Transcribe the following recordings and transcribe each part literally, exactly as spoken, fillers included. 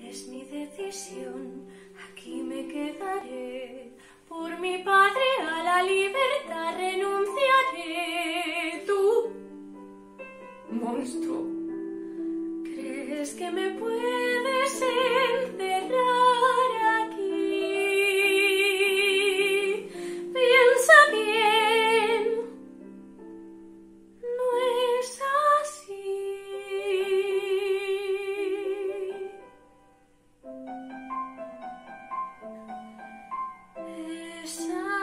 Es mi decisión, aquí me quedaré. Por mi patria a la libertad renunciaré. Tú, monstruo, ¿crees que me puedes encerrar aquí? Piensa bien, no es así. Es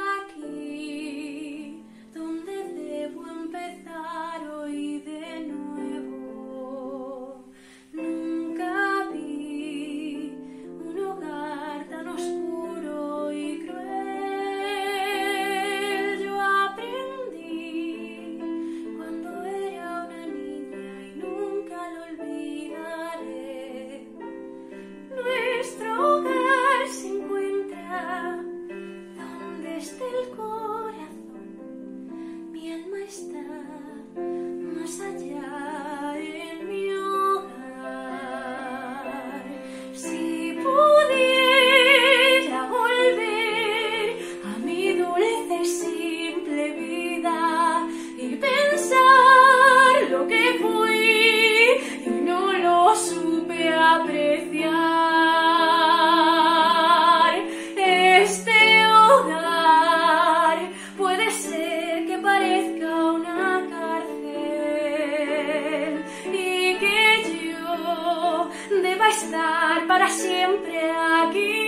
aquí donde debo empezar hoy de nuevo. Nunca vi un hogar tan oscuro y cruel. Yo aprendí cuando era una niña y nunca lo olvidaré. Nuestro hogar se encuentra donde está el corazón, mi alma está más allá en mi hogar. Si pudiera volver a mi dulce y simple vida y pensar lo que fui y no lo supe apreciar, este hogar puede ser que parezca una cárcel y que yo deba estar para siempre aquí.